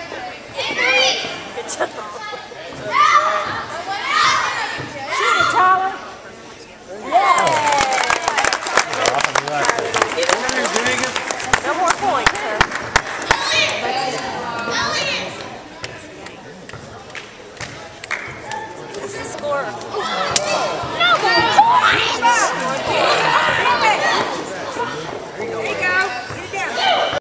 Good job. Shoot it, Tyler. Yeah. No more points, huh? What's the score?